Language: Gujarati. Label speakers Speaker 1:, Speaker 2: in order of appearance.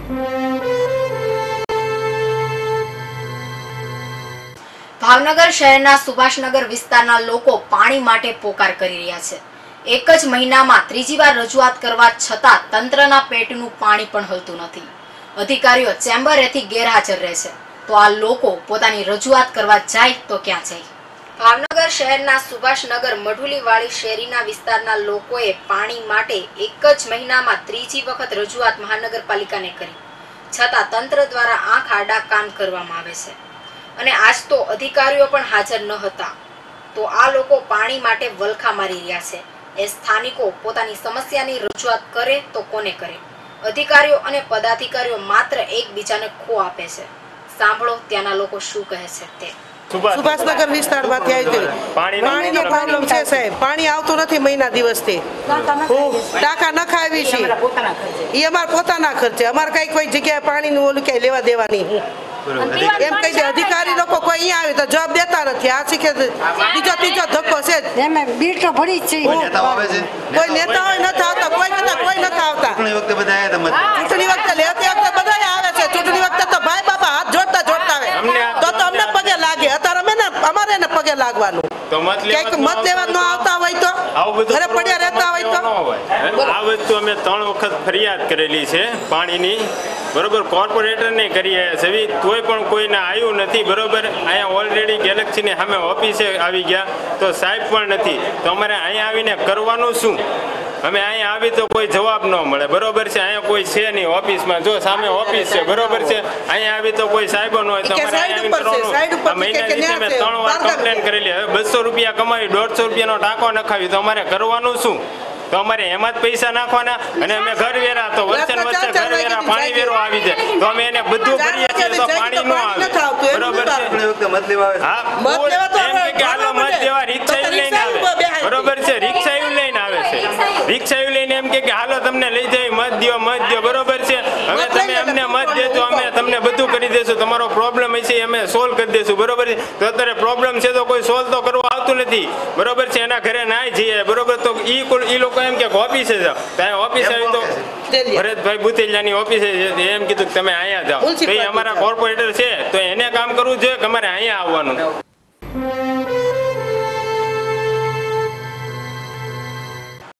Speaker 1: ભાવનગર શહેરના સુભાષનગર વિસ્તારના લોકો પાણી માટે પોકાર કરી રહ્યા છે। એક જ મહિનામાં ત્રીજી વાર રજૂઆત કરવા છતાં તંત્રના પેટનું પાણી પણ હલતું નથી। અધિકારીઓ ચેમ્બરેથી ગેરહાજર રહે છે તો આ લોકો પોતાની રજૂઆત કરવા જાય તો ક્યાં જાય? ભાવનગર શહેરના સુભાષનગર મઢુલીવાળી શેરીના વિસ્તારના લોકોએ પાણી માટે એક જ મહિનામાં ત્રીજી વખત રજૂઆત મહાનગરપાલિકાને કરી, છતાં તંત્ર દ્વારા આંખ આડા કામ કરવામાં આવે છે અને આજ તો અધિકારીઓ પણ હાજર ન હતા। તો આ લોકો પાણી માટે વલખા મારી રહ્યા છે। એ સ્થાનિકો પોતાની સમસ્યાની રજૂઆત કરે તો કોને કરે? અધિકારીઓ અને પદાધિકારીઓ માત્ર એકબીજાને ખો આપે છે। સાંભળો ત્યાંના લોકો શું કહે છે તે।
Speaker 2: સુભાષનગર વિસ્તારમાંથી આવી છે। પાણીનો પ્રોબ્લેમ છે સાહેબ, પાણી આવતું નથી મહિના દિવસથી। ટાંકા નખાવી છે એ અમારા પોતાના ખર્ચે, અમારે કઈ કોઈ જગ્યાએ પાણીનું ઓલું ક્યાંય લેવા દેવાની એમ કહી દે। અધિકારી લોકો કોઈ અહીંયા આવે તો જવાબ દેતા નથી। આ શીખે બીજો ત્રીજો ધક્કો છે।
Speaker 3: બીટ તો ભરી જ છે।
Speaker 2: કોઈ નેતા હોય નથી આવતા, કોઈ નથી આવતા। ચૂંટણી વખતે લેતી વખતે બધા આવે છે, ચૂંટણી વખતે તો ભાઈ બાપા હાથ જોડતા આવે તો અમને પગે લાગે। અત્યારે અમે ને અમારે ને પગે લાગવાનું, કઈક મત લેવા ન આવતા હોય તો ઘરે પડ્યા રહેતા હોય તો।
Speaker 4: આ વસ્તુ અમે 3 વખત ફરિયાદ કરેલી છે પાણીની, બરોબર, કોર્પોરેટરને કરીએ છે, તોય પણ કોઈને આવ્યું નથી, બરોબર। અહીંયા ઓલરેડી ગેલેક્સીની સામે ઓફિસે આવી ગયા તો સાહેબ પણ નથી, તો અમારે અહીંયા આવીને કરવાનું શું? અમે અહીંયા આવી તો કોઈ જવાબ ન મળે, બરોબર છે। અહીંયા કોઈ છે નહીં ઓફિસમાં, જો સામે ઓફિસ છે, બરોબર છે। અહીંયા આવી તો કોઈ સાહેબો ન હોય તો અમારે અહીંયા કરવાનું। મહિના દિવસે મેં 3 વાર કમ્પ્લેન કરેલી, હવે 200 રૂપિયા કમાવી 150 રૂપિયાનો ટાંકો નખાવી તો અમારે કરવાનું શું? તો અમારે એમાં જ પૈસા નાખવાના અને અમે ઘર વેરા તો વર્ષે ઘર વેરા પાણી વેરો આવી જાય તો અમે એને બધું કરીએ છીએ તો પાણી ન આવે, બરોબર છે। હા, એમ કે હાલો મત દેવા રિક્ષા લઈને આવે, બરોબર છે, રિક્ષા લઈને આવે છે, રિક્ષા લઈને એમ કે હાલો તમને લઈ જાય મત દો, બરોબર છે। હવે તમે અમને મત દેજો, અમે તમને બધું કરી દેશું, તમારો પ્રોબ્લેમ હશે અમે સોલ્વ કરી દેશું, બરોબર છે। તો અત્યારે પ્રોબ્લેમ છે તો કોઈ સોલ્વ તો કરવા આવતું નથી, બરોબર છે। એના ઘરે ના જઈએ, બરોબર, તો ઈ લોકો એમ કે ઓફિસે જાઓ, ત્યાં ઓફિસે આવી તો ભરતભાઈ બુતેલિયાની ઓફિસે એમ કીધું કે તમે અહીંયા જાઓ, તો અમારા કોર્પોરેટર છે તો એને કામ કરવું જોઈએ કે અમારે અહીંયા આવવાનું।